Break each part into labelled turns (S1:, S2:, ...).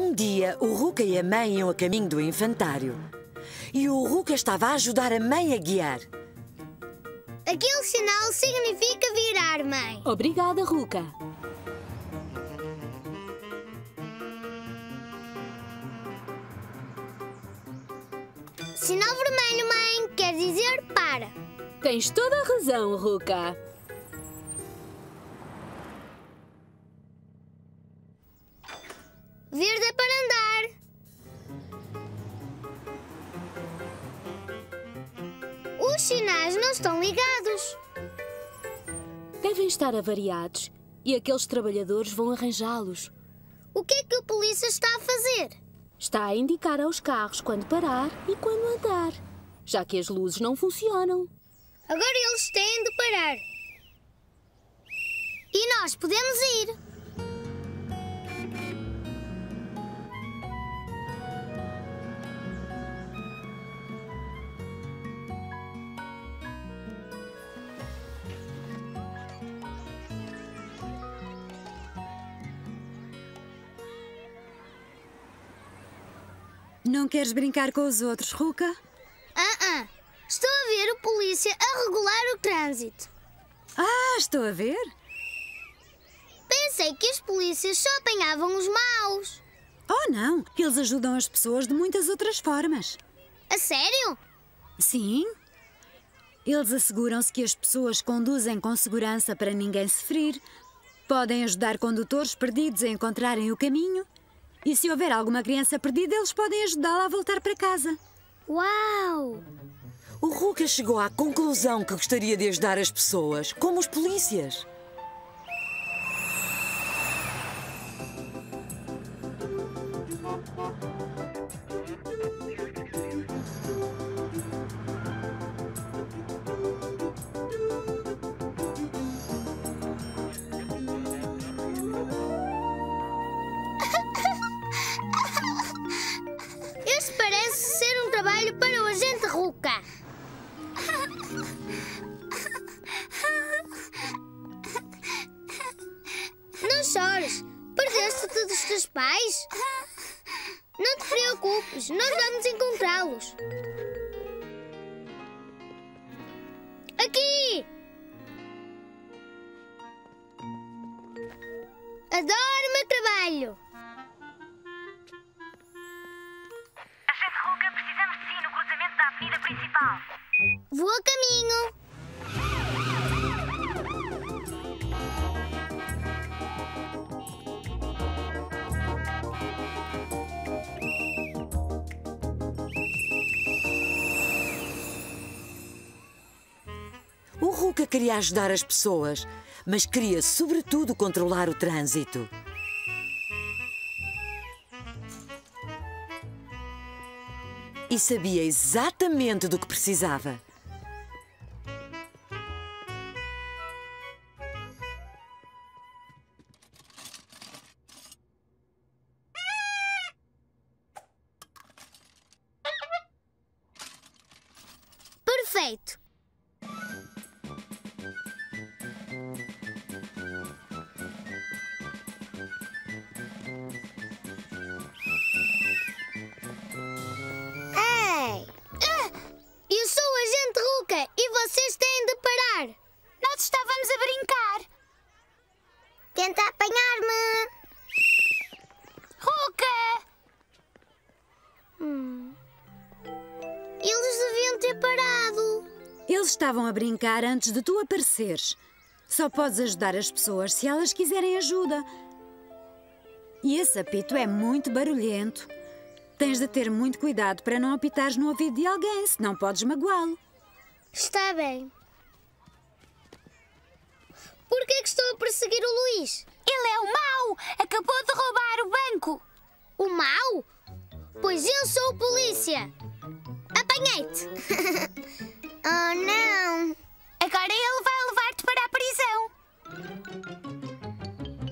S1: Um dia, o Ruka e a mãe iam a caminho do infantário. E o Ruka estava a ajudar a mãe a guiar.
S2: Aquele sinal significa virar, mãe.
S3: Obrigada, Ruka.
S2: Sinal vermelho, mãe, quer dizer para.
S3: Tens toda a razão, Ruka.
S2: Verde é para andar. Os sinais não estão ligados.
S3: Devem estar avariados e aqueles trabalhadores vão arranjá-los.
S2: O que é que o polícia está a fazer?
S3: Está a indicar aos carros quando parar e quando andar, já que as luzes não funcionam.
S2: Agora eles têm de parar. E nós podemos ir.
S4: Não queres brincar com os outros, Ruka?
S2: Estou a ver o polícia a regular o trânsito.
S4: Ah, estou a ver.
S2: Pensei que as polícias só apanhavam os maus.
S4: Oh, não. Eles ajudam as pessoas de muitas outras formas.
S2: A sério?
S4: Sim. Eles asseguram-se que as pessoas conduzem com segurança para ninguém se ferir. Podem ajudar condutores perdidos a encontrarem o caminho. E se houver alguma criança perdida, eles podem ajudá-la a voltar para casa.
S2: Uau!
S1: O Ruka chegou à conclusão que gostaria de ajudar as pessoas, como os polícias.
S2: Este parece ser um trabalho para o agente Ruka. Não chores. Perdeste-te dos teus pais? Não te preocupes, nós vamos encontrá-los. Aqui! Adoro o meu trabalho.
S5: Agente Ruka, precisamos de si no cruzamento da avenida principal.
S2: Vou a caminho.
S1: O Ruka queria ajudar as pessoas, mas queria, sobretudo, controlar o trânsito. E sabia exatamente do que precisava.
S2: Perfeito. Ei! Eu sou o agente Ruka e vocês têm de parar. Nós estávamos a brincar. Tenta apanhar-me. Ruka! Eles deviam ter parado.
S4: Eles estavam a brincar antes de tu apareceres. Só podes ajudar as pessoas se elas quiserem ajuda. E esse apito é muito barulhento. Tens de ter muito cuidado para não apitares no ouvido de alguém, senão podes magoá-lo.
S2: Está bem. Por que é que estou a perseguir o Luís? Ele é o mau! Acabou de roubar o banco! O mau? Pois eu sou o polícia! Apanhei-te! Oh, não! Agora ele vai levar-te para a prisão!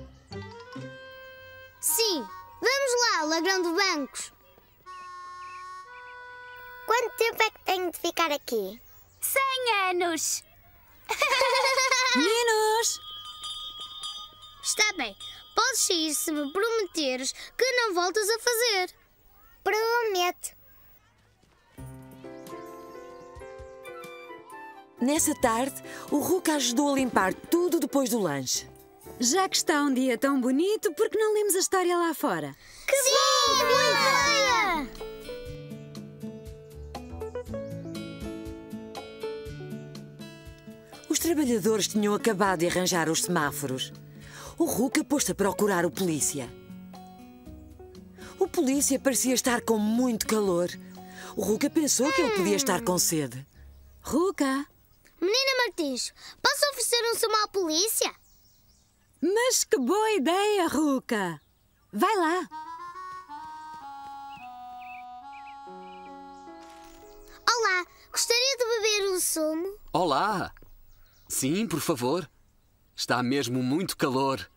S2: Sim, vamos lá, ladrão de bancos! Quanto tempo é que tenho de ficar aqui? 100 anos!
S4: Meninos!
S2: Está bem. Podes sair se me prometeres que não voltas a fazer. Prometo.
S1: Nessa tarde, o Ruka ajudou a limpar tudo depois do lanche.
S4: Já que está um dia tão bonito, por que não lemos a história lá fora?
S2: Que sim, boa ideia!
S1: Os trabalhadores tinham acabado de arranjar os semáforos. O Ruka pôs-se a procurar o polícia. O polícia parecia estar com muito calor. O Ruka pensou que ele podia estar com sede.
S4: Ruka,
S2: Menina Martins, posso oferecer um sumo à polícia?
S4: mas que boa ideia, Ruka! Vai lá.
S2: Olá, gostaria de beber um sumo?
S6: Olá! Sim, por favor. Está mesmo muito calor.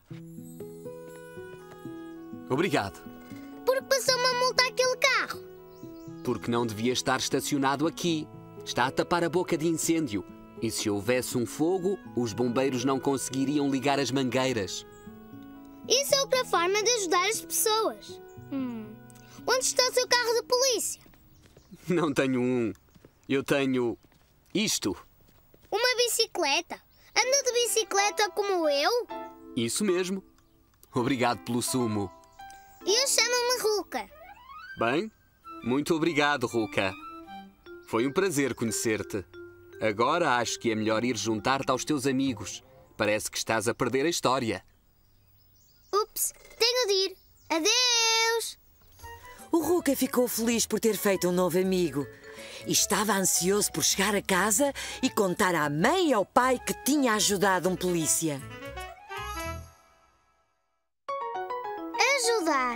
S6: Obrigado.
S2: Porque passou uma multa àquele carro.
S6: Porque não devia estar estacionado aqui. Está a tapar a boca de incêndio. E se houvesse um fogo, os bombeiros não conseguiriam ligar as mangueiras.
S2: Isso é outra forma de ajudar as pessoas. Onde está o seu carro de polícia?
S6: Não tenho um. Eu tenho isto.
S2: Uma bicicleta? Anda de bicicleta como eu?
S6: Isso mesmo. Obrigado pelo sumo.
S2: Eu chamo-me Ruka.
S6: Bem, muito obrigado, Ruka. Foi um prazer conhecer-te. Agora acho que é melhor ir juntar-te aos teus amigos. Parece que estás a perder a história.
S2: Ups, tenho de ir. Adeus!
S1: O Ruka ficou feliz por ter feito um novo amigo e estava ansioso por chegar a casa e contar à mãe e ao pai que tinha ajudado um polícia.
S2: Ajudar.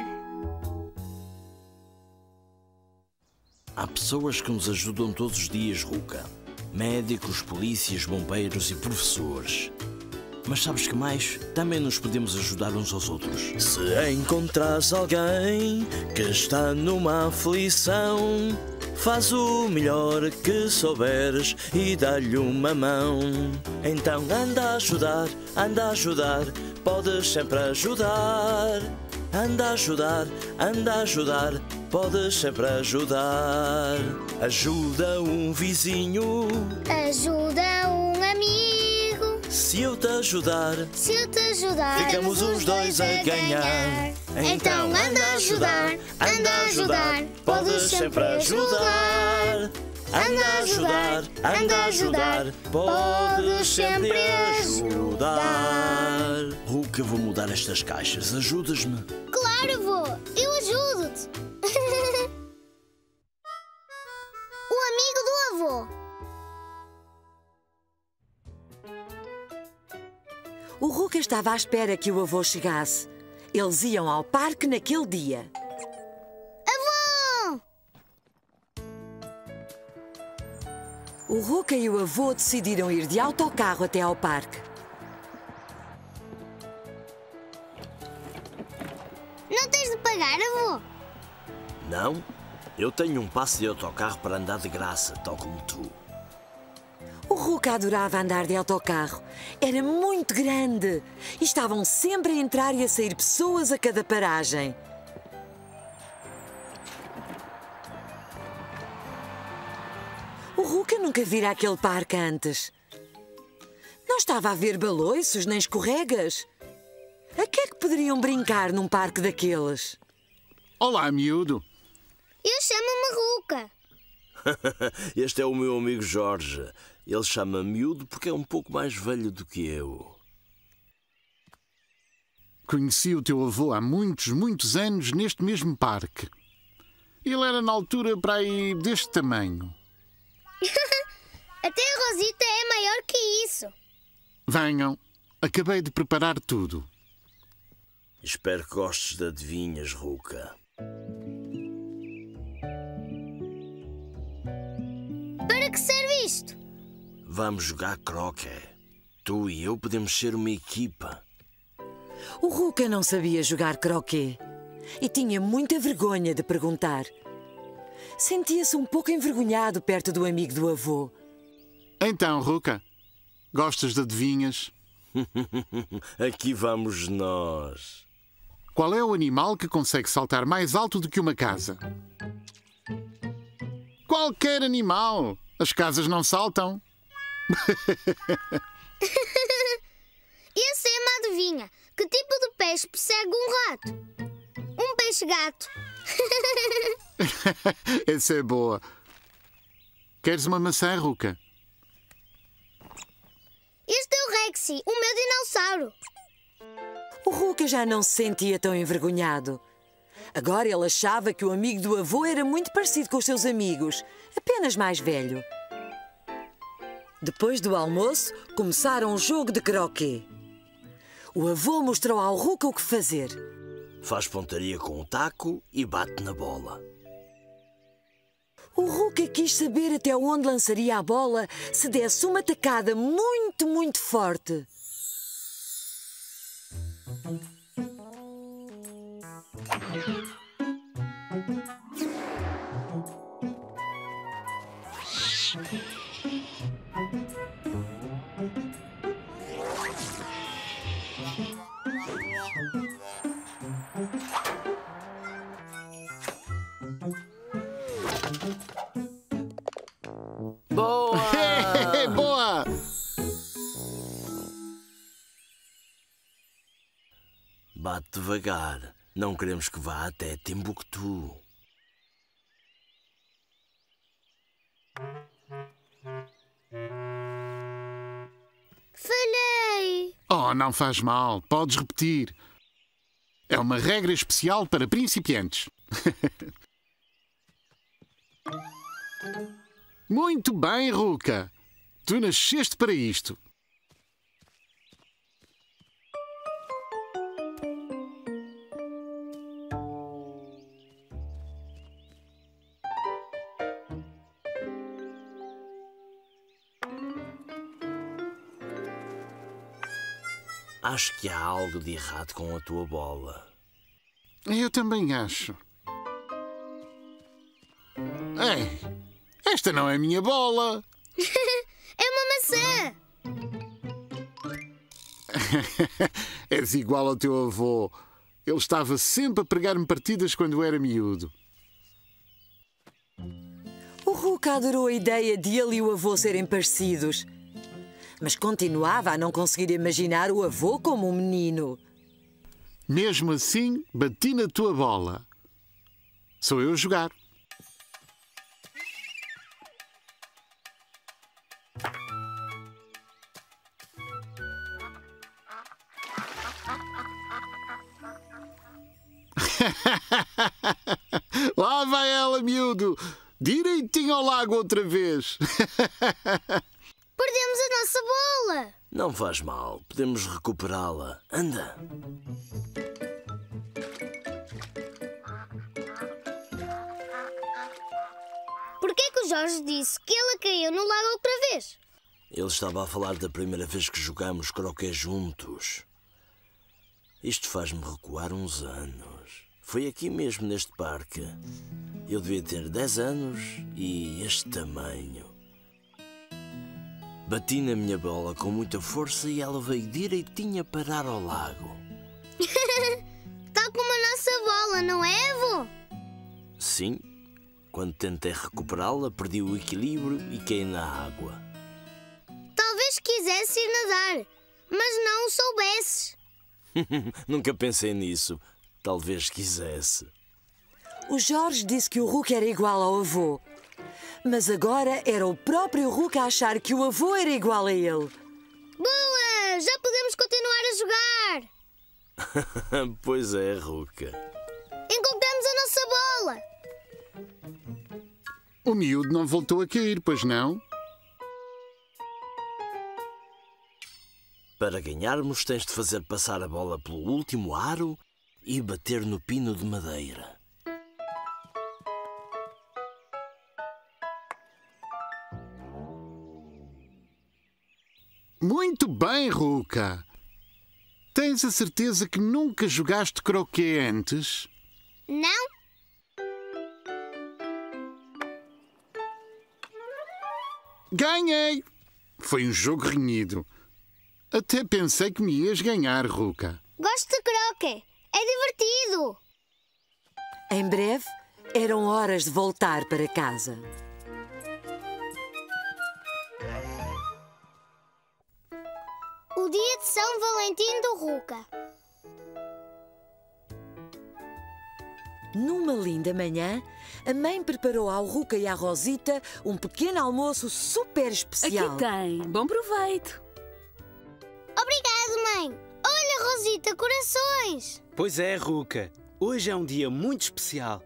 S7: Há pessoas que nos ajudam todos os dias, Ruka. Médicos, polícias, bombeiros e professores. Mas sabes que mais? Também nos podemos ajudar uns aos outros. Se encontrares alguém que está numa aflição, faz o melhor que souberes e dá-lhe uma mão. Então anda a ajudar, podes sempre ajudar. Anda a ajudar, podes sempre ajudar. Ajuda um vizinho,
S2: Ajuda um amigo.
S7: se eu te ajudar,
S2: Ficamos os dois a ganhar. Então anda a ajudar, podes sempre ajudar. Anda a ajudar, podes sempre ajudar.
S7: Ruka, vou mudar estas caixas, ajudas-me?
S2: Claro, vou. Eu ajudo-te. O amigo do avô.
S1: O Ruka estava à espera que o avô chegasse. Eles iam ao parque naquele dia.
S2: Avô!
S1: O Ruka e o avô decidiram ir de autocarro até ao parque.
S2: Não tens de pagar, avô.
S7: Não? Eu tenho um passe de autocarro para andar de graça, tal como tu.
S1: O Ruka adorava andar de autocarro. Era muito grande e estavam sempre a entrar e a sair pessoas a cada paragem. O Ruka nunca vira aquele parque antes. Não estava a ver baloiços nem escorregas. A que é que poderiam brincar num parque daqueles?
S8: Olá, miúdo.
S2: Eu chamo-me Ruka.
S7: Este é o meu amigo Jorge. Ele chama-me miúdo porque é um pouco mais velho do que eu.
S8: Conheci o teu avô há muitos anos neste mesmo parque. Ele era na altura para aí deste tamanho.
S2: Até a Rosita é maior que isso.
S8: Venham, acabei de preparar tudo.
S7: Espero que gostes de adivinhas, Ruka.
S2: Para que serve isto?
S7: Vamos jogar croquet. Tu e eu podemos ser uma equipa.
S1: O Ruka não sabia jogar croquet e tinha muita vergonha de perguntar. Sentia-se um pouco envergonhado perto do amigo do avô.
S8: Então, Ruka, gostas de adivinhas?
S7: Aqui vamos nós.
S8: Qual é o animal que consegue saltar mais alto do que uma casa? Qualquer animal. As casas não saltam.
S2: Eu sei uma adivinha. Que tipo de peixe persegue um rato? Um peixe-gato.
S8: Essa é boa. Queres uma maçã, Ruka?
S2: Este é o Rexy, o meu dinossauro.
S1: O Ruka já não se sentia tão envergonhado. Agora ele achava que o amigo do avô era muito parecido com os seus amigos, apenas mais velho. Depois do almoço, começaram um jogo de croquet. O avô mostrou ao Ruka o que fazer.
S7: Faz pontaria com o taco e bate na bola.
S1: O Ruka quis saber até onde lançaria a bola se desse uma tacada muito, muito forte.
S7: Boa!
S8: Boa!
S7: Bate devagar. Não queremos que vá até Timbuktu.
S2: Falhei.
S8: Oh, não faz mal. Podes repetir. É uma regra especial para principiantes. Muito bem, Ruka. Tu nasceste para isto.
S7: Acho que há algo de errado com a tua bola.
S8: Eu também acho. Ei, esta não é a minha bola.
S2: É uma maçã.
S8: És igual ao teu avô. Ele estava sempre a pregar-me partidas quando era miúdo.
S1: O Ruka adorou a ideia de ele e o avô serem parecidos. Mas continuava a não conseguir imaginar o avô como um menino.
S8: Mesmo assim, bati na tua bola. Sou eu a jogar. Lá vai ela, miúdo. Direitinho ao lago outra vez.
S2: Perdemos a nossa bola.
S7: Não faz mal. Podemos recuperá-la. Anda.
S2: Por que é que o Jorge disse que ela caiu no lago outra vez?
S7: Ele estava a falar da primeira vez que jogamos croquet juntos. Isto faz-me recuar uns anos. Foi aqui mesmo neste parque. Eu devia ter 10 anos e este tamanho. Bati na minha bola com muita força e ela veio direitinho a parar ao lago.
S2: Tal como a nossa bola, não é, avô?
S7: Sim, quando tentei recuperá-la, perdi o equilíbrio e caí na água.
S2: Talvez quisesse ir nadar, mas não o soubesses.
S7: Nunca pensei nisso. Talvez quisesse.
S1: O Jorge disse que o Ruka era igual ao avô. Mas agora era o próprio Ruka a achar que o avô era igual a ele.
S2: Boa! Já podemos continuar a jogar.
S7: Pois é, Ruka.
S2: Encontramos a nossa bola.
S8: O miúdo não voltou a cair, pois não?
S7: Para ganharmos, tens de fazer passar a bola pelo último aro e bater no pino de madeira.
S8: Muito bem, Ruka. Tens a certeza que nunca jogaste croquet antes?
S2: Não?
S8: Ganhei! Foi um jogo renhido. Até pensei que me ias ganhar, Ruka.
S2: Gosto de croquet. É divertido.
S1: Em breve, eram horas de voltar para casa.
S2: O dia de São Valentim do Ruka.
S1: Numa linda manhã, a mãe preparou ao Ruka e à Rosita um pequeno almoço super especial.
S3: Aqui tem. Bom proveito.
S2: Obrigado, mãe. Olha, Rosita, corações.
S9: Pois é, Ruka. Hoje é um dia muito especial.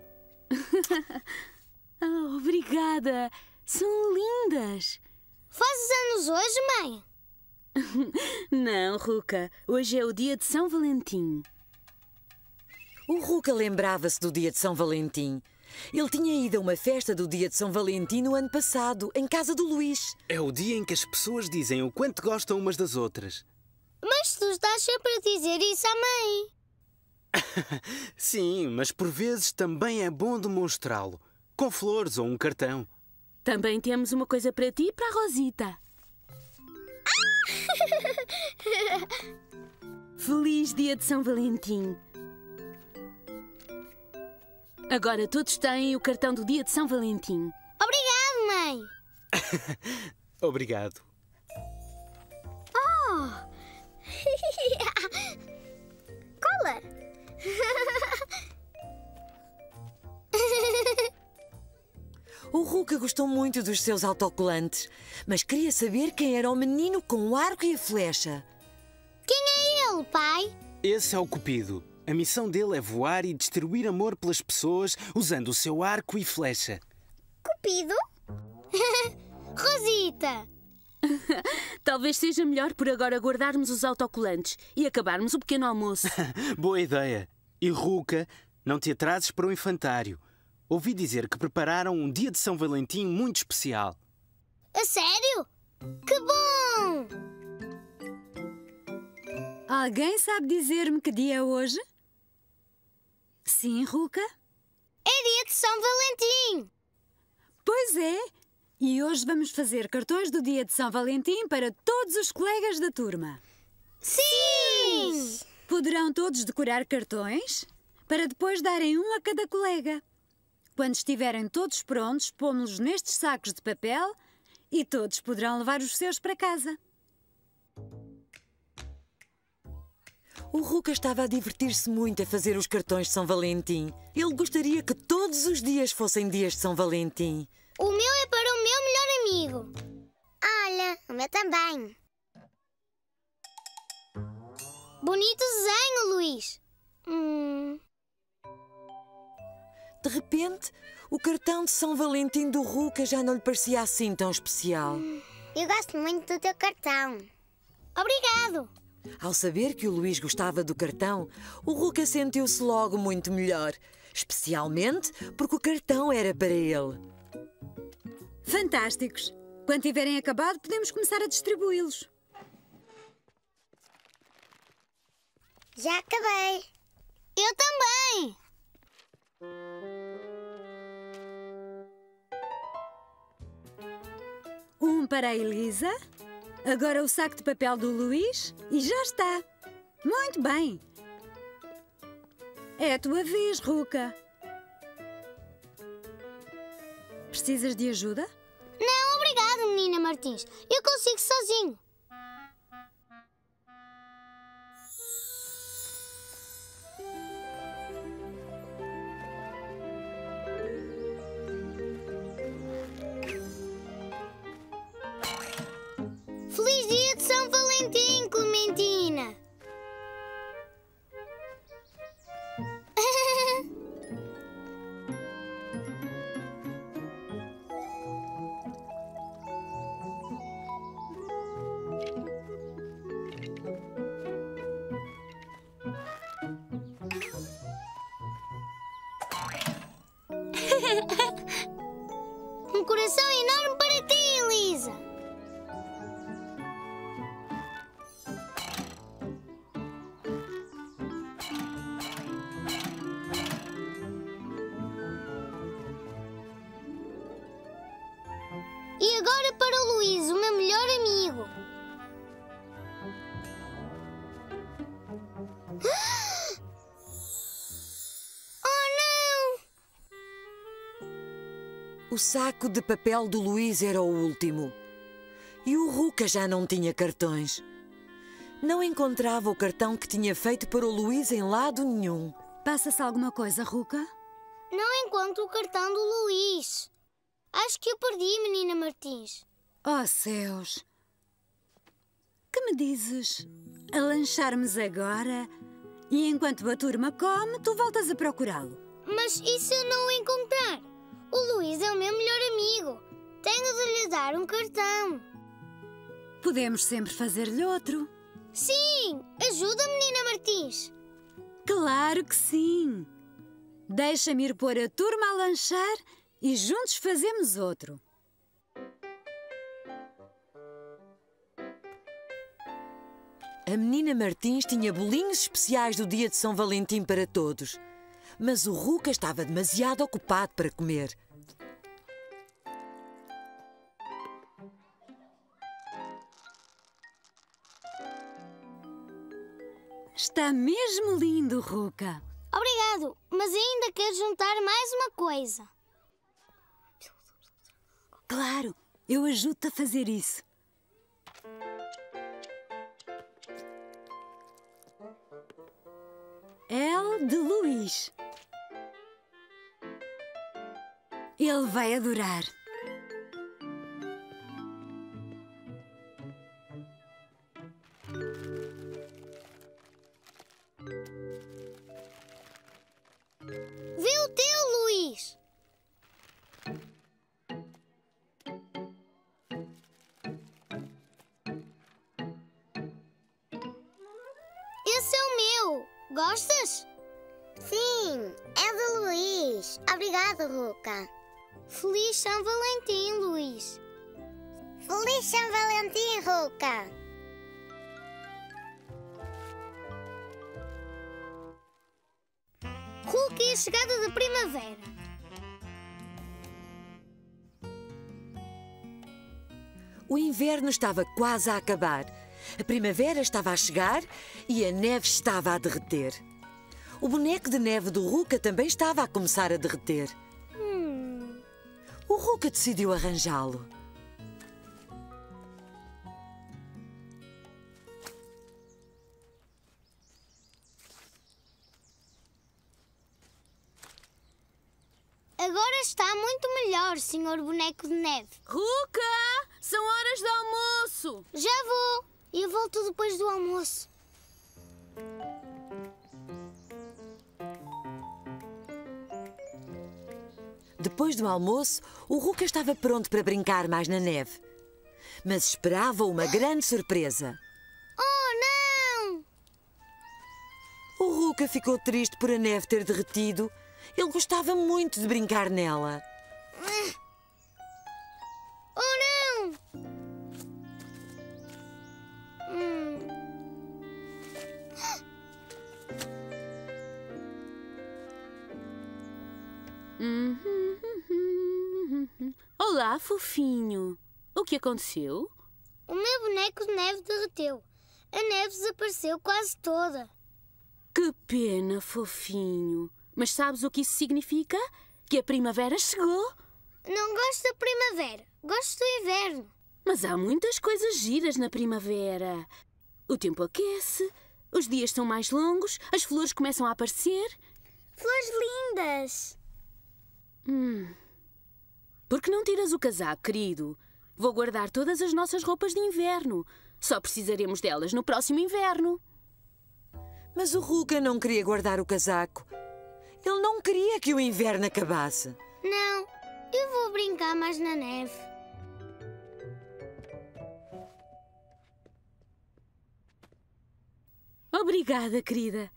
S3: Oh, obrigada. São lindas.
S2: Fazes anos hoje, mãe?
S3: Não, Ruka. Hoje é o dia de São Valentim.
S1: O Ruka lembrava-se do dia de São Valentim. Ele tinha ido a uma festa do dia de São Valentim no ano passado, em casa do Luís.
S9: É o dia em que as pessoas dizem o quanto gostam umas das outras.
S2: Mas tu estás sempre a dizer isso à mãe.
S9: Sim, mas por vezes também é bom demonstrá-lo. Com flores ou um cartão.
S3: Também temos uma coisa para ti e para a Rosita. Feliz dia de São Valentim. Agora todos têm o cartão do dia de São Valentim.
S2: Obrigado, mãe.
S9: Obrigado.
S2: Oh! Cola!
S1: O Ruka gostou muito dos seus autocolantes, mas queria saber quem era o menino com o arco e a flecha.
S2: Quem é ele, pai?
S9: Esse é o Cupido. A missão dele é voar e distribuir amor pelas pessoas usando o seu arco e flecha.
S2: Cupido? Rosita!
S3: Talvez seja melhor por agora guardarmos os autocolantes e acabarmos o pequeno almoço.
S9: Boa ideia. E Ruka, não te atrases para o infantário. Ouvi dizer que prepararam um dia de São Valentim muito especial.
S2: A sério? Que bom!
S4: Alguém sabe dizer-me que dia é hoje? Sim, Ruka?
S2: É dia de São Valentim!
S4: Pois é! E hoje vamos fazer cartões do dia de São Valentim para todos os colegas da turma.
S2: Sim!
S4: Poderão todos decorar cartões para depois darem um a cada colega. Quando estiverem todos prontos, pomos-los nestes sacos de papel e todos poderão levar os seus para casa.
S1: O Ruka estava a divertir-se muito a fazer os cartões de São Valentim. Ele gostaria que todos os dias fossem dias de São Valentim.
S2: O meu é para o meu melhor amigo. Olha, o meu também. Bonito desenho, Luís.
S1: De repente, o cartão de São Valentim do Ruka já não lhe parecia assim tão especial.
S2: Eu gosto muito do teu cartão. Obrigado.
S1: Ao saber que o Luís gostava do cartão, o Ruka sentiu-se logo muito melhor, especialmente porque o cartão era para ele.
S4: Fantásticos! Quando tiverem acabado, podemos começar a distribuí-los.
S2: Já acabei. Eu também.
S4: Um para a Elisa, agora o saco de papel do Luís e já está. Muito bem. É a tua vez, Ruka. Precisas de ajuda?
S2: Não, obrigada, menina Martins. Eu consigo sozinho. Feliz dia de São Valentim, Clementina. Um coração enorme para ti, Elisa. E agora para o Luís, o meu melhor amigo.
S1: O saco de papel do Luís era o último. E o Ruca já não tinha cartões. Não encontrava o cartão que tinha feito para o Luís em lado nenhum.
S4: Passa-se alguma coisa, Ruca?
S2: Não encontro o cartão do Luís. Acho que o perdi, menina Martins.
S4: Oh, céus! Que me dizes? A lancharmos agora e enquanto a turma come, tu voltas a procurá-lo.
S2: Mas e se eu não o encontrar? O Luís é o meu melhor amigo. Tenho de lhe dar um cartão.
S4: Podemos sempre fazer-lhe outro.
S2: Sim! Ajuda, menina Martins.
S4: Claro que sim! Deixa-me ir pôr a turma a lanchar e juntos fazemos outro.
S1: A menina Martins tinha bolinhos especiais do dia de São Valentim para todos. Mas o Ruca estava demasiado ocupado para comer.
S4: Está mesmo lindo, Ruca.
S2: Obrigado, mas ainda quero juntar mais uma coisa.
S4: Claro, eu ajudo-te a fazer isso. L de Luís. Ele vai adorar.
S2: Vê o teu, Luís. Esse é o meu. Gostas?
S10: Sim, é do Luís. Obrigado, Ruca.
S2: Feliz São Valentim, Luís.
S10: Feliz São Valentim, Ruca.
S2: Ruca e a chegada da primavera.
S1: O inverno estava quase a acabar. A primavera estava a chegar e a neve estava a derreter. O boneco de neve do Ruca também estava a começar a derreter. O Ruca decidiu arranjá-lo.
S2: Agora está muito melhor, senhor boneco de neve.
S3: Ruca! São horas de almoço!
S2: Já vou. Eu volto depois do almoço.
S1: Depois do almoço, o Ruca estava pronto para brincar mais na neve. Mas esperava uma grande surpresa.
S2: Oh, não!
S1: O Ruca ficou triste por a neve ter derretido. Ele gostava muito de brincar nela.
S2: Oh, não!
S3: Olá, fofinho. O que aconteceu?
S2: O meu boneco de neve derreteu. A neve desapareceu quase toda.
S3: Que pena, fofinho. Mas sabes o que isso significa? Que a primavera chegou.
S2: Não gosto da primavera. Gosto do inverno.
S3: Mas há muitas coisas giras na primavera. O tempo aquece, os dias são mais longos, as flores começam a aparecer.
S2: Flores lindas.
S3: Por que não tiras o casaco, querido? Vou guardar todas as nossas roupas de inverno. Só precisaremos delas no próximo inverno.
S1: Mas o Ruca não queria guardar o casaco. Ele não queria que o inverno acabasse.
S2: Não, eu vou brincar mais na neve.
S3: Obrigada, querida.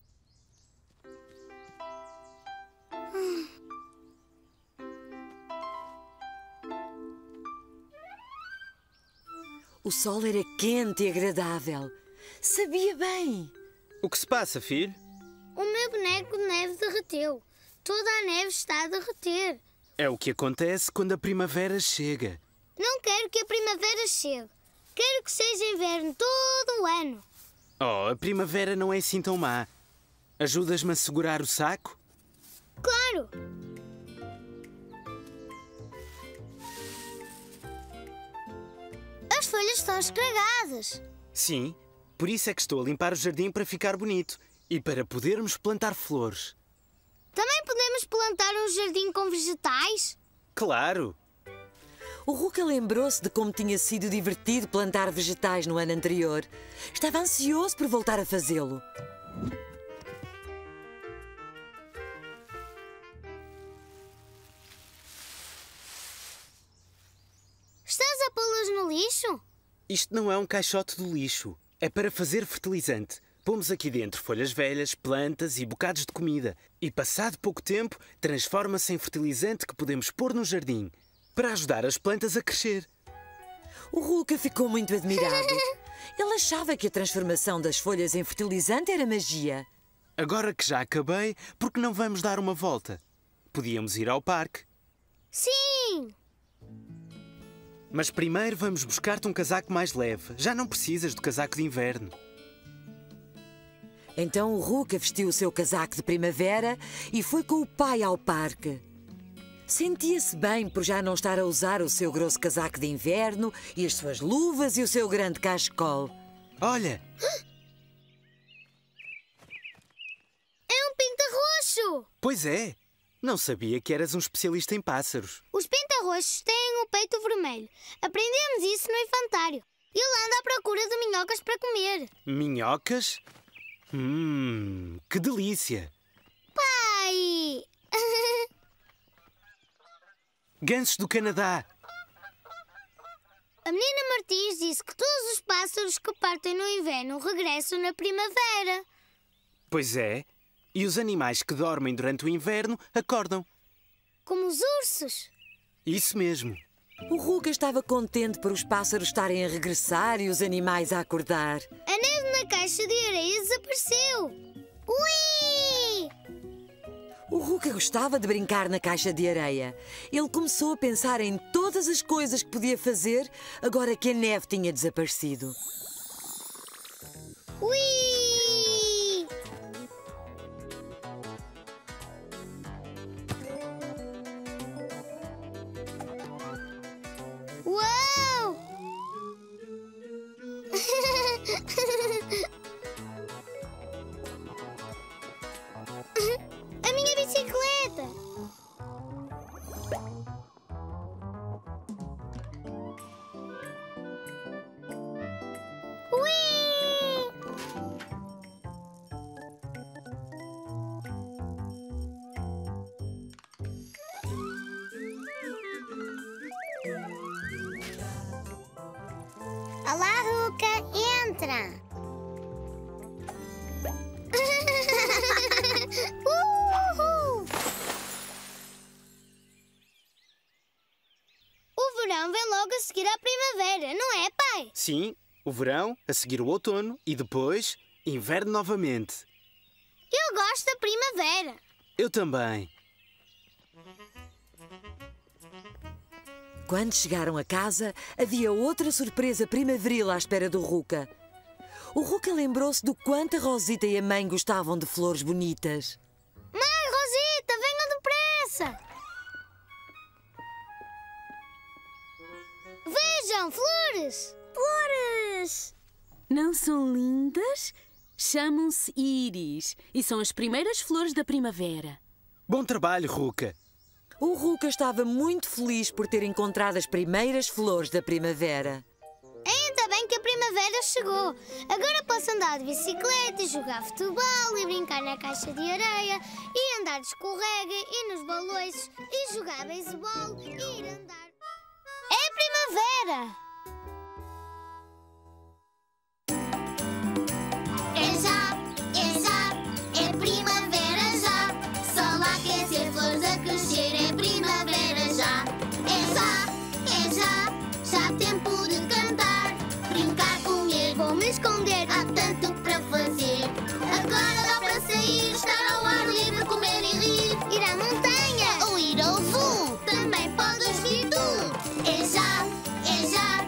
S1: O sol era quente e agradável. Sabia bem.
S9: O que se passa, filho?
S2: O meu boneco de neve derreteu. Toda a neve está a derreter.
S9: É o que acontece quando a primavera chega.
S2: Não quero que a primavera chegue. Quero que seja inverno todo o ano.
S9: Oh, a primavera não é assim tão má. Ajudas-me a segurar o saco?
S2: Claro! folhas estão escragadas.
S9: Sim, por isso é que estou a limpar o jardim para ficar bonito e para podermos plantar flores.
S2: Também podemos plantar um jardim com vegetais?
S9: Claro!
S1: O Ruka lembrou-se de como tinha sido divertido plantar vegetais no ano anterior. Estava ansioso por voltar a fazê-lo.
S2: Estás a pô-las no lixo?
S9: Isto não é um caixote do lixo. É para fazer fertilizante. Pomos aqui dentro folhas velhas, plantas e bocados de comida. E passado pouco tempo, transforma-se em fertilizante que podemos pôr no jardim para ajudar as plantas a crescer.
S1: O Ruka ficou muito admirado. Ele achava que a transformação das folhas em fertilizante era magia.
S9: Agora que já acabei, por que não vamos dar uma volta? Podíamos ir ao parque.
S2: Sim!
S9: Mas primeiro vamos buscar-te um casaco mais leve. Já não precisas do casaco de inverno.
S1: Então o Ruka vestiu o seu casaco de primavera e foi com o pai ao parque. Sentia-se bem por já não estar a usar o seu grosso casaco de inverno e as suas luvas e o seu grande cachecol.
S9: Olha!
S2: É um pinta-roxo!
S9: Pois é! Não sabia que eras um especialista em pássaros.
S2: Os pinta-roxos têm o peito vermelho. Aprendemos isso no infantário. Ele anda à procura de minhocas para comer.
S9: Minhocas? Que delícia!
S2: Pai!
S9: Gansos do Canadá!
S2: A menina Martins disse que todos os pássaros que partem no inverno regressam na primavera.
S9: Pois é. E os animais que dormem durante o inverno acordam.
S2: Como os ursos.
S9: Isso mesmo.
S1: O Ruka estava contente por os pássaros estarem a regressar e os animais a acordar.
S2: A neve na caixa de areia desapareceu. Ui!
S1: O Ruka gostava de brincar na caixa de areia. Ele começou a pensar em todas as coisas que podia fazer agora que a neve tinha desaparecido.
S2: Ui! Uau! A minha bicicleta! Ui!
S10: Olá, Ruka, entra!
S2: Uhul! O verão vem logo a seguir à primavera, não é, pai?
S9: Sim, o verão, a seguir o outono e depois inverno novamente.
S2: Eu gosto da primavera.
S9: Eu também.
S1: Quando chegaram a casa, havia outra surpresa primaveril à espera do Ruka. O Ruka lembrou-se do quanto a Rosita e a mãe gostavam de flores bonitas.
S2: Mãe, Rosita, venham depressa! Vejam, flores! Flores!
S3: Não são lindas? Chamam-se íris e são as primeiras flores da primavera.
S9: Bom trabalho, Ruka.
S1: O Ruka estava muito feliz por ter encontrado as primeiras flores da primavera.
S2: Ainda bem que a primavera chegou. Agora posso andar de bicicleta e jogar futebol e brincar na caixa de areia e andar de escorrega e nos balões e jogar beisebol e ir andar... É primavera! É primavera já. Sol a aquecer, flores a crescer, é primavera já. Já tempo de cantar, brincar, comer, vou-me esconder, há tanto para fazer. Agora dá para sair, estar ao ar livre, comer e rir, ir à montanha ou ir ao zoo. Também podes vir tu. É já,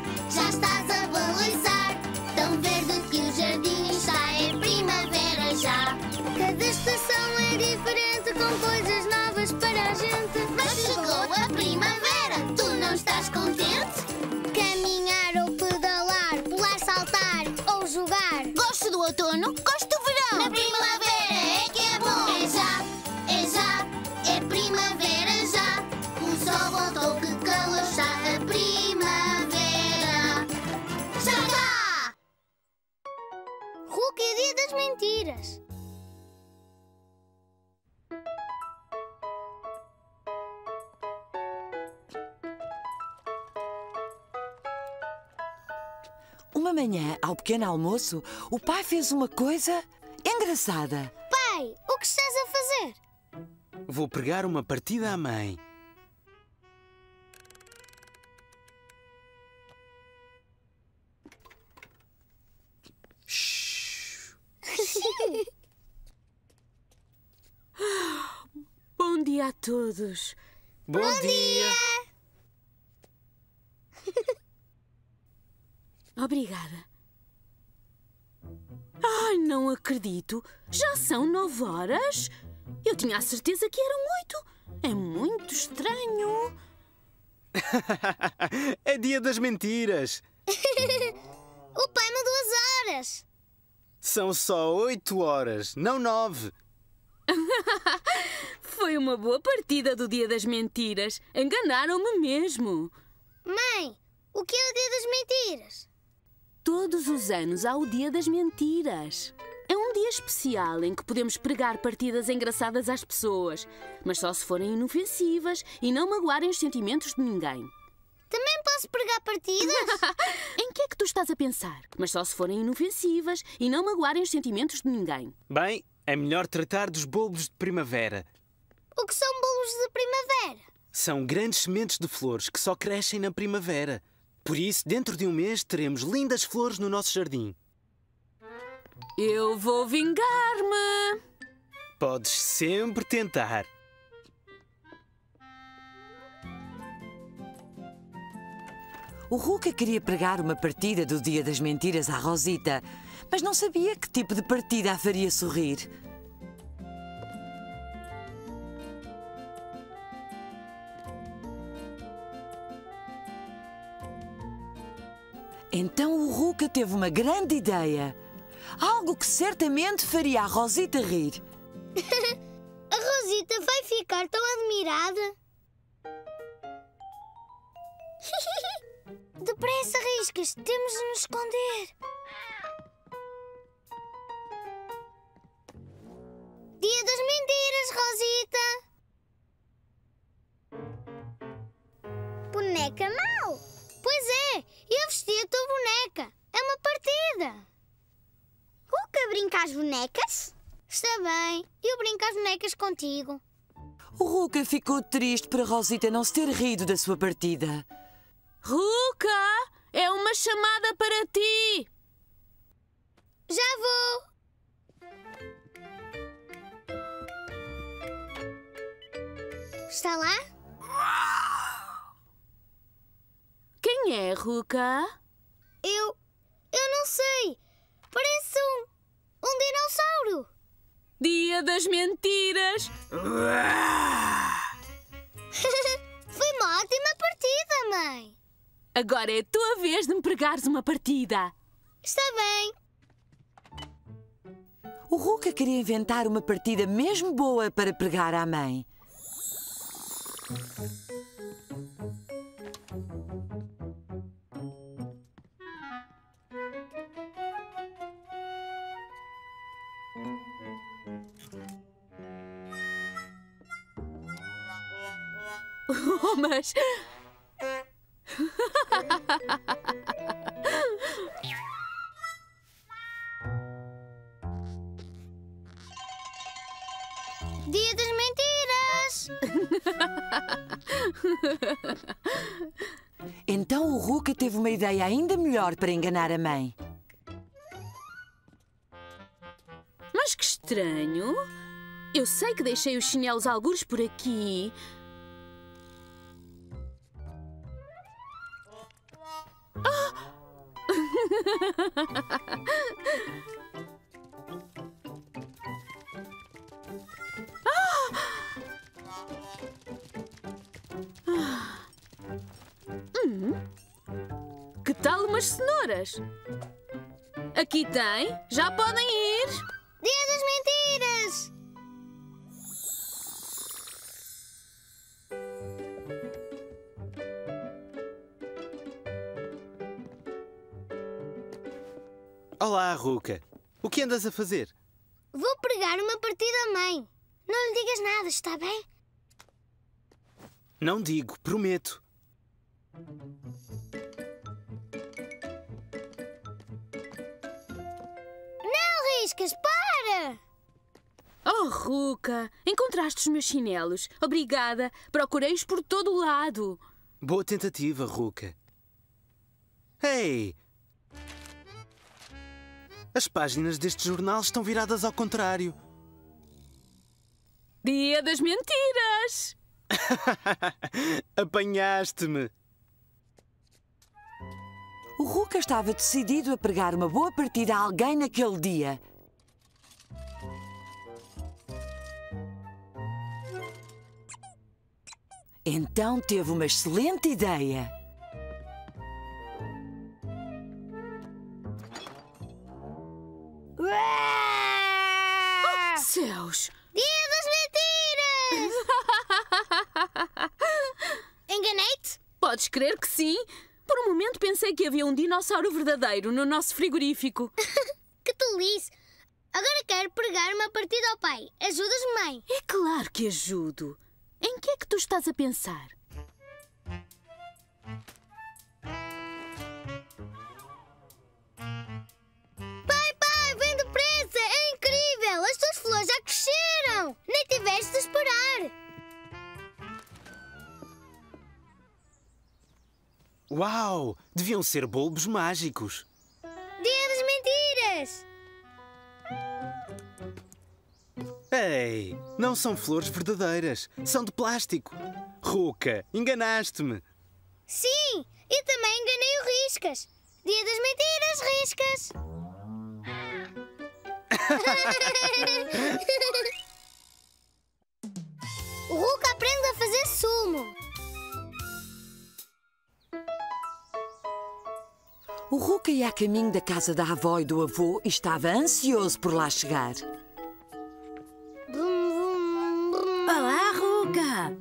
S1: Uma manhã, ao pequeno almoço, o pai fez uma coisa engraçada.
S2: Pai, o que estás a fazer?
S9: Vou pregar uma partida à mãe.
S3: Bom dia a todos.
S9: Bom dia!
S3: Obrigada. Ai, não acredito. Já são 9 horas? Eu tinha a certeza que eram 8. É muito estranho.
S9: É dia das mentiras.
S2: O pai mudou as horas.
S9: São só 8 horas, não 9.
S3: Foi uma boa partida do Dia das Mentiras. Enganaram-me mesmo.
S2: Mãe, o que é o dia das mentiras?
S3: Todos os anos há o Dia das Mentiras. É um dia especial em que podemos pregar partidas engraçadas às pessoas, mas só se forem inofensivas e não magoarem os sentimentos de ninguém.
S2: Também posso pregar partidas?
S3: Em que é que tu estás a pensar? Mas só se forem inofensivas e não magoarem os sentimentos de ninguém.
S9: Bem, é melhor tratar dos bolos de primavera.
S2: O que são bolos de primavera?
S9: São grandes sementes de flores que só crescem na primavera. Por isso, dentro de um mês, teremos lindas flores no nosso jardim.
S3: Eu vou vingar-me!
S9: Podes sempre tentar.
S1: O Ruka queria pregar uma partida do Dia das Mentiras à Rosita, mas não sabia que tipo de partida a faria sorrir. Então o Ruka teve uma grande ideia. Algo que certamente faria a Rosita rir.
S2: A Rosita vai ficar tão admirada. Depressa, Riscas, temos de nos esconder. Dia das mentiras, Rosita. Boneca mau. Pois é, eu vesti a tua boneca. É uma partida. Ruka brinca às bonecas? Está bem, eu brinco às bonecas contigo.
S1: O Ruka ficou triste por a Rosita não se ter rido da sua partida.
S3: Ruka, é uma chamada para ti.
S2: Já vou. Está lá?
S3: Quem é, Ruka?
S2: Eu não sei. Parece um dinossauro.
S3: Dia das Mentiras.
S2: Foi uma ótima partida, mãe.
S3: Agora é a tua vez de me pregares uma partida.
S2: Está bem.
S1: O Ruka queria inventar uma partida mesmo boa para pregar à mãe.
S3: Oh, mas...
S2: Dia das mentiras.
S1: Então o Ruka teve uma ideia ainda melhor para enganar a mãe.
S3: Mas que estranho. Eu sei que deixei os chinelos algures por aqui. Que tal umas cenouras? Aqui tem. Já podem ir.
S2: Dia das mentiras.
S9: Olá, Ruka. O que andas a fazer?
S2: Vou pregar uma partida à mãe. Não lhe digas nada, está bem?
S9: Não digo, prometo.
S2: riscas, para!
S3: Oh, Ruka, encontraste os meus chinelos. Obrigada. Procurei-os por todo o lado.
S9: Boa tentativa, Ruka. Ei! As páginas deste jornal estão viradas ao contrário.
S3: Dia das mentiras!
S9: Apanhaste-me!
S1: O Ruka estava decidido a pregar uma boa partida a alguém naquele dia. Então teve uma excelente ideia.
S2: Ué!
S3: Céus!
S2: Dia das mentiras! Enganei-te?
S3: Podes crer que sim. Por um momento pensei que havia um dinossauro verdadeiro no nosso frigorífico.
S2: Que tolice! Agora quero pregar uma partida ao pai. Ajudas-me, mãe?
S3: É claro que ajudo. Em que é que tu estás a pensar?
S2: Pai, vem depressa! É incrível! As tuas flores já cresceram! Nem tiveste de esperar!
S9: Uau! Deviam ser bulbos mágicos.
S2: Dia das mentiras!
S9: Ei! Não são flores verdadeiras. São de plástico. Ruka, enganaste-me.
S2: Sim! E também enganei o Riscas! Dia das mentiras, Riscas! O Ruka aprende a fazer sumo.
S1: O Ruka ia a caminho da casa da avó e do avô e estava ansioso por lá chegar.
S4: Olá, Ruka!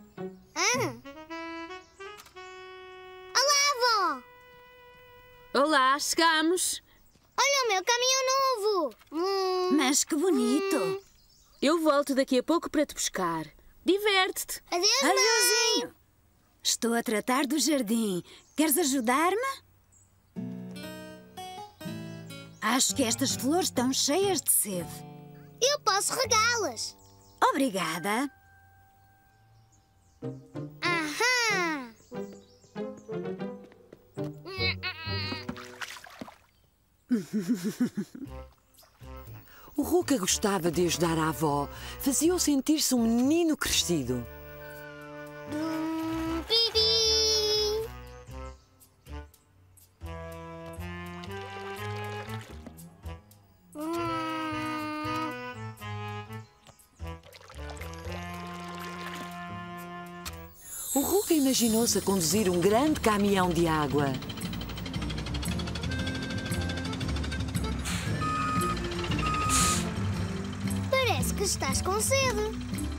S2: Olá, avó!
S3: Olá, chegamos.
S2: Olha o meu caminhão novo!
S4: Mas que bonito!
S3: Eu volto daqui a pouco para te buscar. Diverte-te.
S2: Adeus, mãe!
S4: Adeusinho! Estou a tratar do jardim. Queres ajudar-me? Acho que estas flores estão cheias de sede.
S2: Eu posso regá-las.
S4: Obrigada.
S2: Aham!
S1: O Ruka gostava de ajudar a avó. Fazia-o sentir-se um menino crescido.
S2: Pipi!
S1: O Ruka imaginou-se a conduzir um grande caminhão de água.
S2: Parece que estás com sede.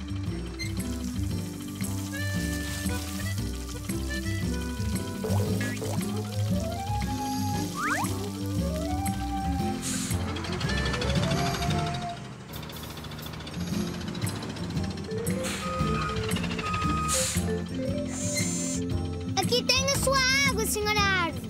S2: Aqui tem a sua água, senhora árvore.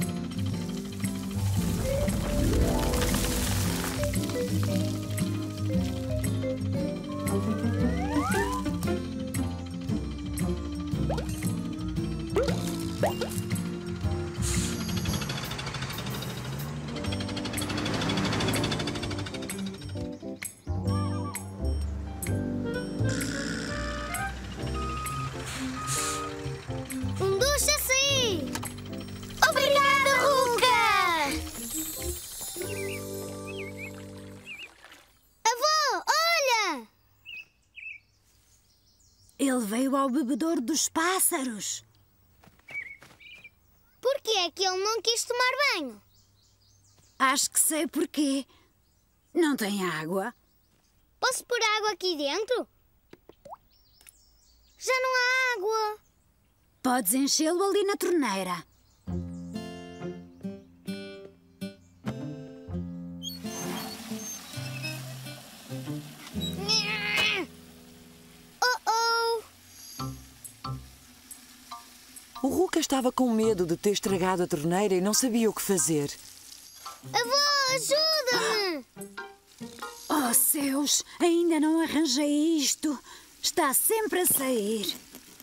S2: Um doce assim. Obrigada, Ruka! Avó, olha!
S4: Ele veio ao bebedouro dos pássaros.
S2: Por que é que ele não quis tomar banho?
S4: Acho que sei porquê. Não tem água.
S2: Posso pôr água aqui dentro? Já não há água.
S4: Podes enchê-lo ali na torneira.
S1: O Ruka estava com medo de ter estragado a torneira e não sabia o que fazer.
S2: Avó, ajuda-me!
S4: Oh, céus! Ainda não arranjei isto. Está sempre a sair.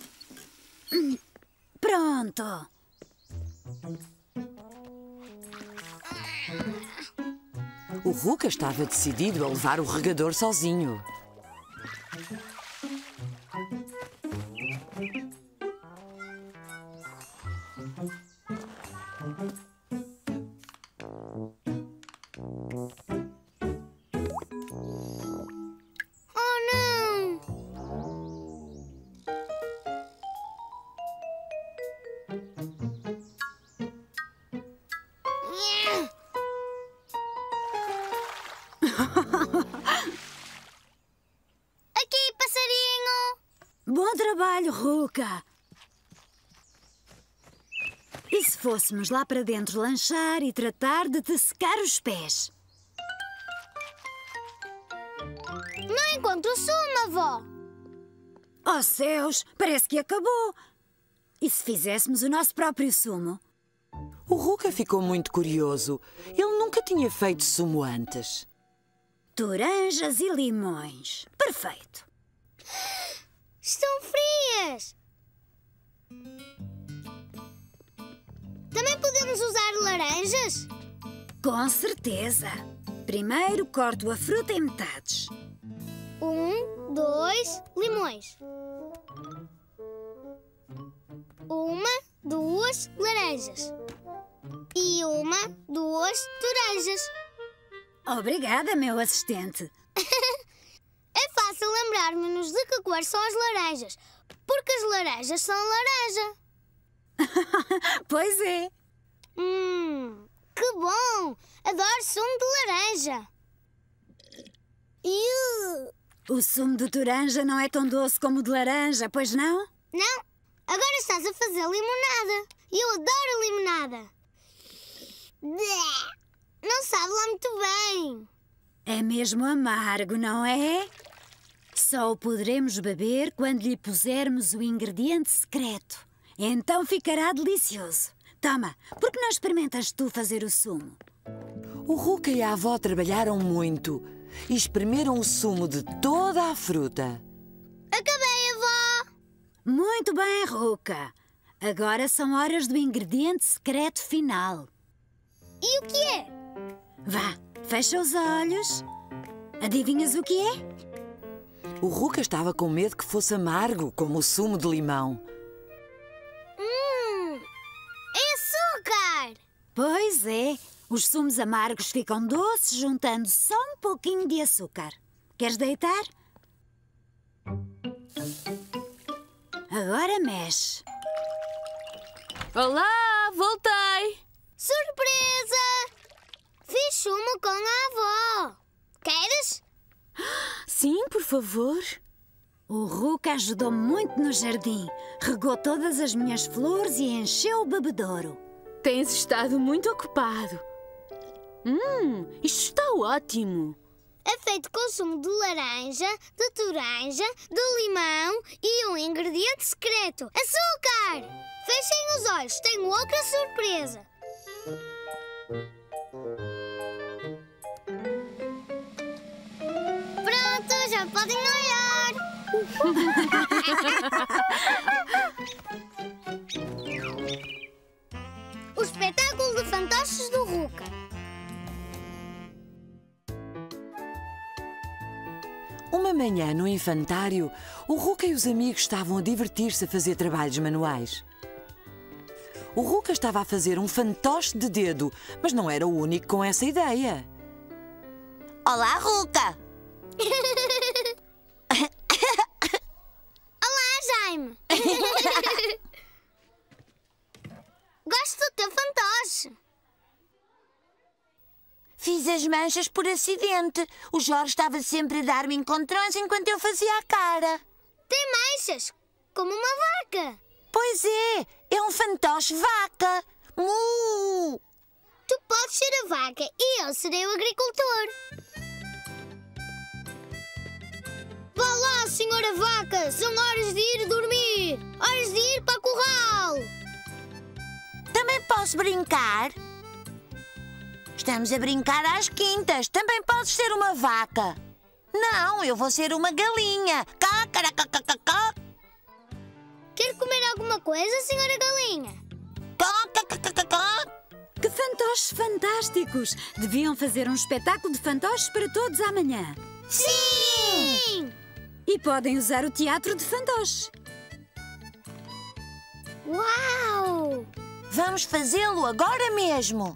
S4: Pronto.
S1: O Ruka estava decidido a levar o regador sozinho.
S2: Aqui, passarinho!
S4: Bom trabalho, Ruka. E se fôssemos lá para dentro lanchar e tratar de te secar os pés?
S2: Não encontro sumo, avó.
S4: Oh, céus! Parece que acabou. E se fizéssemos o nosso próprio sumo?
S1: O Ruka ficou muito curioso. Ele nunca tinha feito sumo antes.
S4: Toranjas e limões. Perfeito.
S2: Estão frias. Também podemos usar laranjas?
S4: Com certeza. Primeiro corto a fruta em metades.
S2: 1, 2 limões. 1, 2 laranjas. E 1, 2 toranjas.
S4: Obrigada, meu assistente.
S2: É fácil lembrar-me-nos de que cor são as laranjas, porque as laranjas são laranja.
S4: Pois é.
S2: Que bom! Adoro sumo de laranja.
S4: O sumo de toranja não é tão doce como o de laranja, pois não?
S2: Não, agora estás a fazer limonada. E eu adoro limonada. Não sabe lá muito bem.
S4: É mesmo amargo, não é? Só o poderemos beber quando lhe pusermos o ingrediente secreto. Então ficará delicioso. Toma, por que não experimentas tu fazer o sumo?
S1: O Ruka e a avó trabalharam muito e espremeram o sumo de toda a fruta.
S2: Acabei, avó!
S4: Muito bem, Ruka. Agora são horas do ingrediente secreto final.
S2: E o que é?
S4: Vá, fecha os olhos. Adivinhas o que é?
S1: O Ruka estava com medo que fosse amargo, como o sumo de limão.
S2: É açúcar!
S4: Pois é. Os sumos amargos ficam doces juntando só um pouquinho de açúcar. Queres deitar? Agora mexe.
S3: Olá, voltei!
S2: Surpresa! Fiz sumo com a avó. Queres?
S3: Sim, por favor.
S4: O Ruka ajudou muito no jardim. Regou todas as minhas flores e encheu o bebedouro.
S3: Tens estado muito ocupado. Isto está ótimo.
S2: É feito com sumo de laranja, de toranja, de limão e um ingrediente secreto: açúcar! Fechem os olhos, tenho outra surpresa. Pronto, já podem olhar. O espetáculo de fantoches do Ruka.
S1: Uma manhã no infantário, o Ruka e os amigos estavam a divertir-se a fazer trabalhos manuais. O Ruka estava a fazer um fantoche de dedo, mas não era o único com essa ideia.
S10: Olá, Ruka!
S2: Olá, Jaime! Gosto do teu fantoche.
S10: Fiz as manchas por acidente. O Jorge estava sempre a dar-me encontrões enquanto eu fazia a cara.
S2: Tem manchas, como uma vaca.
S10: Pois é um fantoche vaca. Mu!
S2: Tu podes ser a vaca e eu serei o agricultor. Vá lá, senhora vaca, são horas de ir dormir. Horas de ir para o curral.
S10: Também posso brincar? Estamos a brincar às quintas. Também podes ser uma vaca. Não, eu vou ser uma galinha. Cá.
S2: Quer comer alguma coisa, senhora galinha?
S10: Cá.
S4: Que fantoches fantásticos! Deviam fazer um espetáculo de fantoches para todos amanhã.
S2: Sim!
S4: E podem usar o teatro de fantoches.
S2: Uau!
S10: Vamos fazê-lo agora mesmo.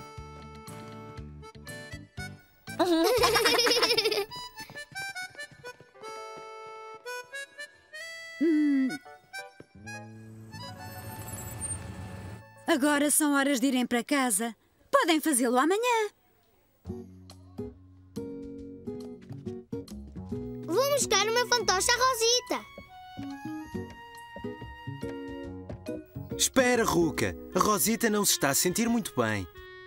S4: Agora são horas de irem para casa. Podem fazê-lo amanhã.
S2: Vou mostrar uma fantoche à Rosita.
S9: Espera, Ruka. A Rosita não se está a sentir muito bem.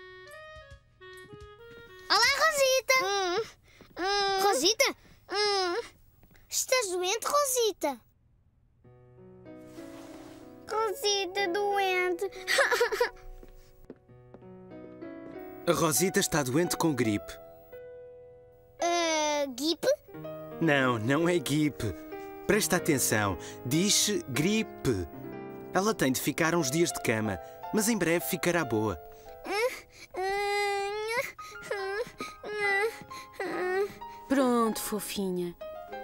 S2: Olá, Rosita! Rosita? Estás doente, Rosita? Rosita, doente.
S9: A Rosita está doente com gripe.
S2: Gripe?
S9: Não é gripe. Presta atenção. Diz gripe. Ela tem de ficar uns dias de cama, mas em breve ficará boa.
S3: Pronto, fofinha.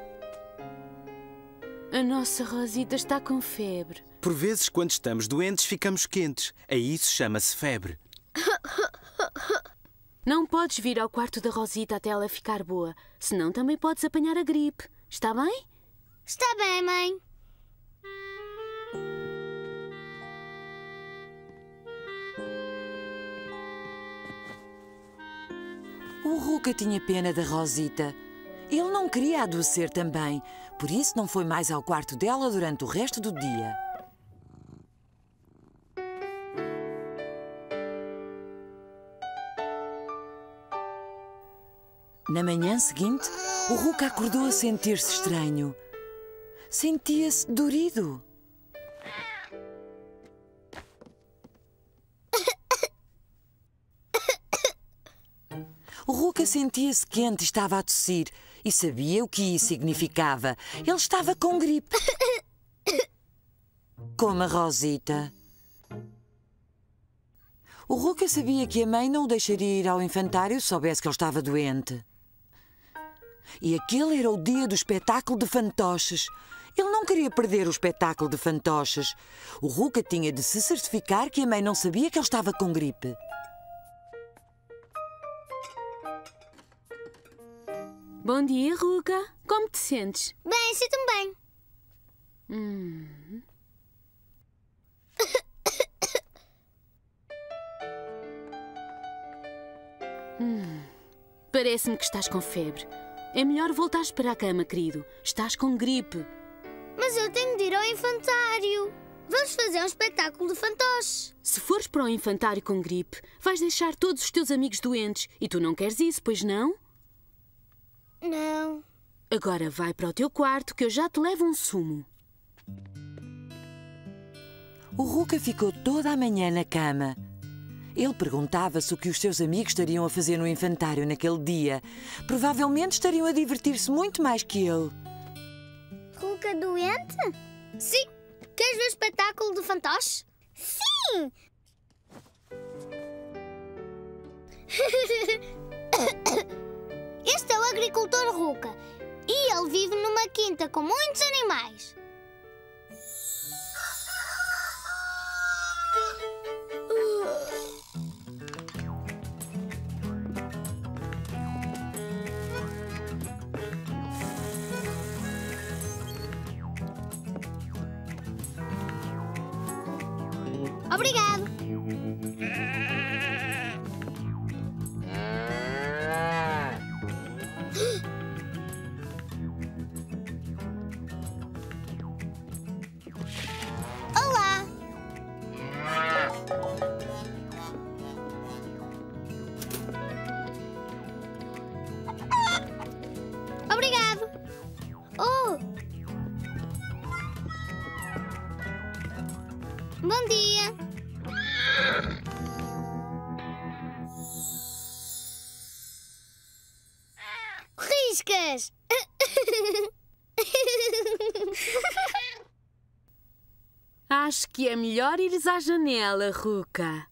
S3: A nossa Rosita está com febre.
S9: Por vezes, quando estamos doentes, ficamos quentes. A isso chama-se febre.
S3: Não podes vir ao quarto da Rosita até ela ficar boa, senão também podes apanhar a gripe. Está bem?
S2: Está bem, mãe.
S1: O Ruka tinha pena da Rosita. Ele não queria adoecer também, por isso não foi mais ao quarto dela durante o resto do dia. Na manhã seguinte, o Ruka acordou a sentir-se estranho. Sentia-se dorido. O Ruka sentia-se quente e estava a tossir e sabia o que isso significava. Ele estava com gripe. Como a Rosita. O Ruka sabia que a mãe não o deixaria ir ao infantário se soubesse que ele estava doente. E aquele era o dia do espetáculo de fantoches. Ele não queria perder o espetáculo de fantoches. O Ruka tinha de se certificar que a mãe não sabia que ele estava com gripe.
S3: Bom dia, Ruka. Como te sentes?
S2: Bem, sinto-me bem.
S3: Parece-me que estás com febre. É melhor voltares para a cama, querido. Estás com gripe.
S2: Mas eu tenho de ir ao infantário. Vamos fazer um espetáculo de fantoches.
S3: Se fores para o infantário com gripe, vais deixar todos os teus amigos doentes. E tu não queres isso, pois não?
S2: Não.
S3: Agora vai para o teu quarto que eu já te levo um sumo.
S1: O Ruka ficou toda a manhã na cama. Ele perguntava-se o que os seus amigos estariam a fazer no infantário naquele dia. Provavelmente estariam a divertir-se muito mais que ele.
S2: Ruka doente? Sim. Queres ver o espetáculo de fantoches? Sim! Este é o agricultor Ruka e ele vive numa quinta com muitos animais. Obrigado. Olá. Obrigado. Oh. Bom dia. Risca! brincas!
S3: Acho que é melhor ires à janela, Ruka.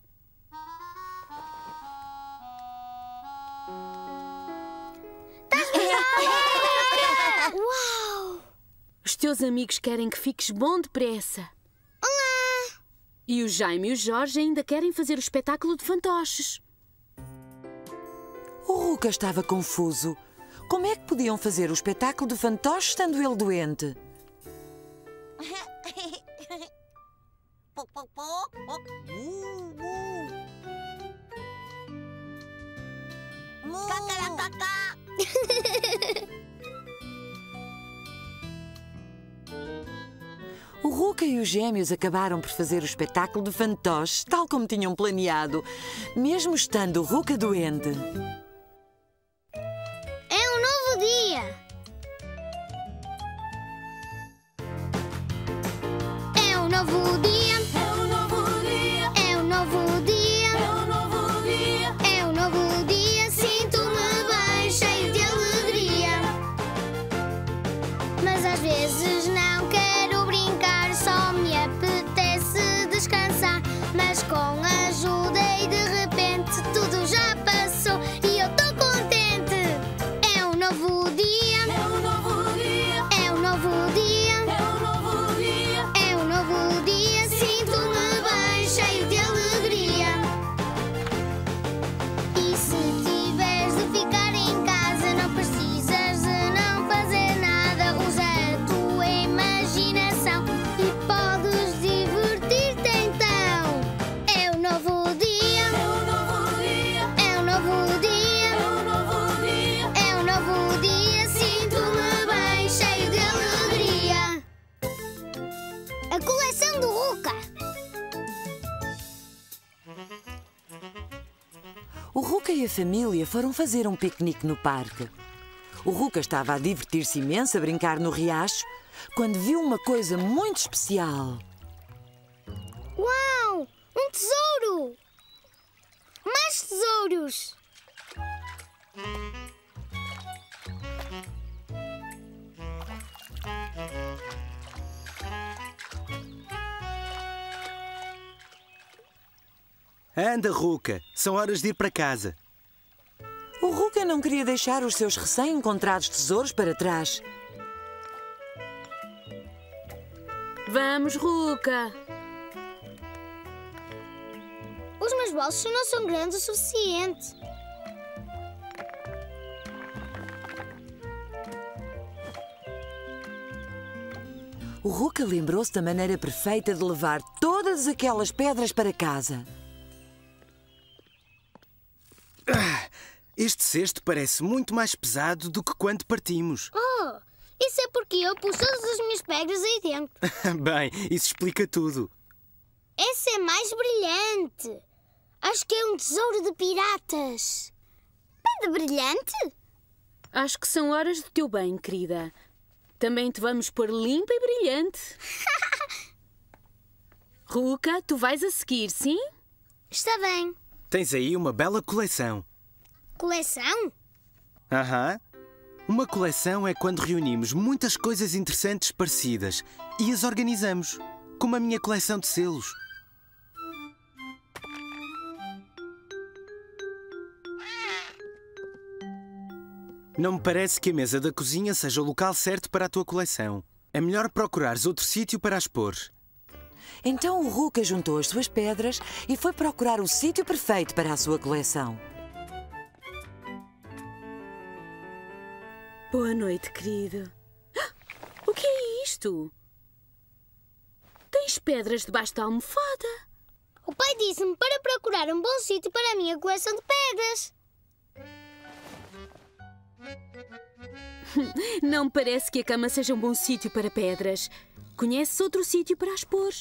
S2: Uau!
S3: Os teus amigos querem que fiques bom depressa.
S2: Olá!
S3: E o Jaime e o Jorge ainda querem fazer o espetáculo de fantoches.
S1: O Ruka estava confuso. Como é que podiam fazer o espetáculo de fantoches estando ele doente? O Ruka e os gêmeos acabaram por fazer o espetáculo de fantoches, tal como tinham planeado, mesmo estando o Ruka doente.
S2: É um novo dia! É um novo dia! É um novo dia! É um novo dia! É um novo dia! É um novo dia! Sinto-me bem, cheio de alegria. Mas às vezes não quero brincar, só me apetece descansar. Mas com a ajuda e de repente tudo já passou e eu tô contente. É um novo dia. É um novo dia. É um novo dia. É um novo dia. É um novo dia. Sinto-me bem, cheio de alegria. E se tiveres de ficar em casa, não precisas de não fazer nada. Usa a tua imaginação e podes divertir-te então. É um novo dia. É um novo dia. É um novo dia. É um novo dia. É um novo dia. Sinto-me bem, cheio de alegria. A coleção do Ruka.
S1: O Ruka e a família foram fazer um piquenique no parque. O Ruka estava a divertir-se imenso a brincar no riacho quando viu uma coisa muito especial.
S2: Uau! Um tesouro! Mais tesouros!
S9: Anda, Ruka. São horas de ir para casa.
S1: O Ruka não queria deixar os seus recém-encontrados tesouros para trás.
S3: Vamos, Ruka.
S2: Os meus bolsos não são grandes o suficiente.
S1: O Ruka lembrou-se da maneira perfeita de levar todas aquelas pedras para casa.
S9: Este cesto parece muito mais pesado do que quando partimos.
S2: Oh, isso é porque eu pus todas as minhas pedras aí dentro.
S9: Bem, isso explica tudo.
S2: Essa é mais brilhante. Acho que é um tesouro de piratas. Pedra brilhante?
S3: Acho que são horas do teu bem, querida. Também te vamos pôr limpa e brilhante. Ruka, tu vais a seguir, sim?
S2: Está bem.
S9: Tens aí uma bela coleção.
S2: Coleção?
S9: Aham. Uma coleção é quando reunimos muitas coisas interessantes parecidas e as organizamos, como a minha coleção de selos. Não me parece que a mesa da cozinha seja o local certo para a tua coleção. É melhor procurares outro sítio para as pôr.
S1: Então o Ruka juntou as suas pedras e foi procurar o sítio perfeito para a sua coleção.
S3: Boa noite, querido. O que é isto? Tens pedras debaixo da almofada.
S2: O pai disse-me para procurar um bom sítio para a minha coleção de pedras.
S3: Não me parece que a cama seja um bom sítio para pedras. Conheces outro sítio para as pôr?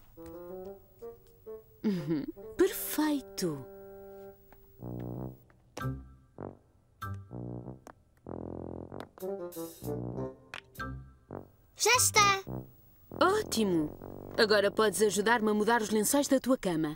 S3: Perfeito.
S2: Já está.
S3: Ótimo. Agora podes ajudar-me a mudar os lençóis da tua cama.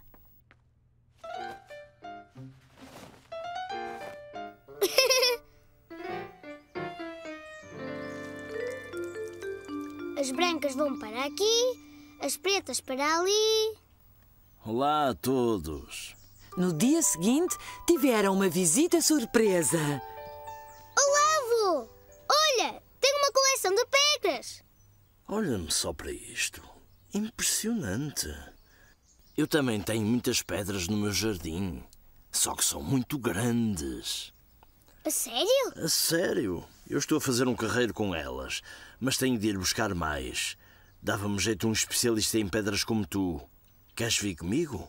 S2: As brancas vão para aqui, as pretas para ali.
S7: Olá a todos.
S1: No dia seguinte, tiveram uma visita surpresa.
S2: Olá, avô! Olha, tenho uma coleção de pedras.
S7: Olha-me só para isto. Impressionante. Eu também tenho muitas pedras no meu jardim. Só que são muito grandes.
S2: A sério?
S7: A sério? Eu estou a fazer um carreiro com elas, mas tenho de ir buscar mais. Dava-me jeito um especialista em pedras como tu. Queres vir comigo?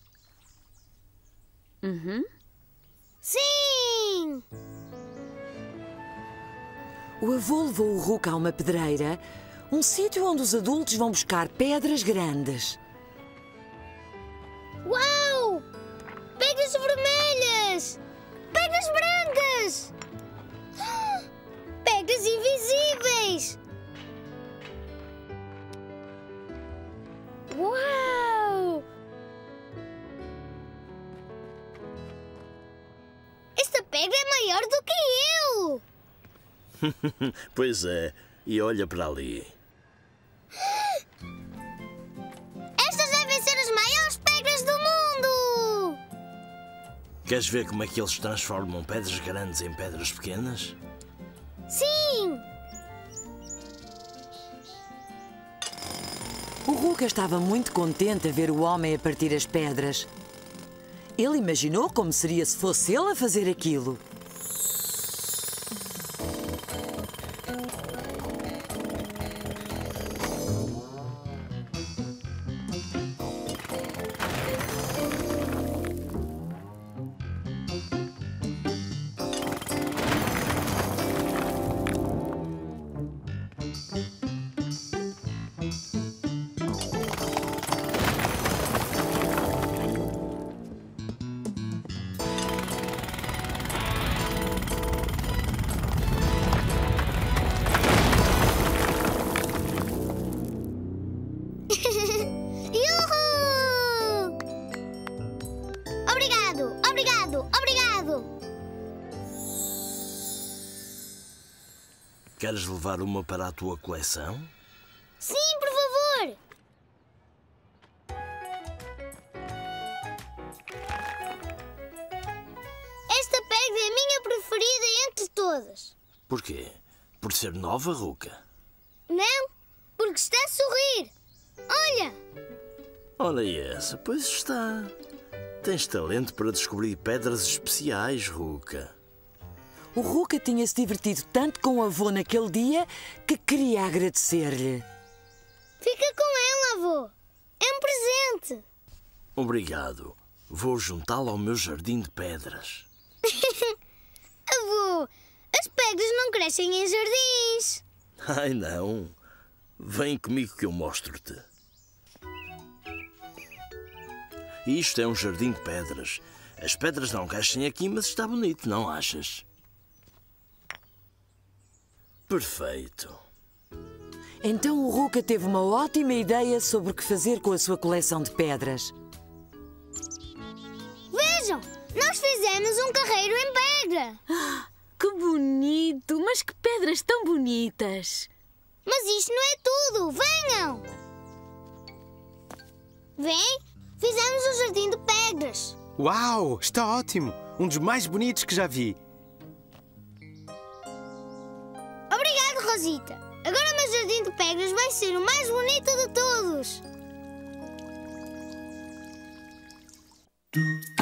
S2: Sim!
S1: O avô levou o Ruka a uma pedreira, um sítio onde os adultos vão buscar pedras grandes.
S2: Uau! Pedras vermelhas! Pedras brancas! Pedras invisíveis! Uau! Esta pedra é maior do que eu!
S7: Pois é, e olha para ali.
S2: Estas devem ser as maiores pedras do mundo!
S7: Queres ver como é que eles transformam pedras grandes em pedras pequenas?
S2: Sim!
S1: O Ruka estava muito contente a ver o homem a partir as pedras. Ele imaginou como seria se fosse ele a fazer aquilo.
S2: Yuhu! Obrigado, obrigado, obrigado!
S7: Queres levar uma para a tua coleção?
S2: Sim, por favor! Esta pedra é a minha preferida entre todas.
S7: Porquê? Por ser nova, Ruka?
S2: Não, porque está a sorrir. Olha!
S7: Olha essa, pois está. Tens talento para descobrir pedras especiais, Ruka.
S1: O Ruka tinha-se divertido tanto com o avô naquele dia que queria agradecer-lhe.
S2: Fica com ela, avô. É um presente.
S7: Obrigado. Vou juntá-la ao meu jardim de pedras.
S2: Avô, as pedras não crescem em jardins.
S7: Ai, não. Vem comigo que eu mostro-te. Isto é um jardim de pedras. As pedras não crescem aqui, mas está bonito, não achas? Perfeito.
S1: Então o Ruka teve uma ótima ideia sobre o que fazer com a sua coleção de pedras.
S2: Vejam, nós fizemos um carreiro em pedra.
S3: Que bonito! Mas que pedras tão bonitas!
S2: Mas isto não é tudo. Venham! Vem, fizemos um jardim de pedras.
S9: Uau, está ótimo! Um dos mais bonitos que já vi.
S2: Obrigado, Rosita. Agora o meu jardim de pedras vai ser o mais bonito de todos.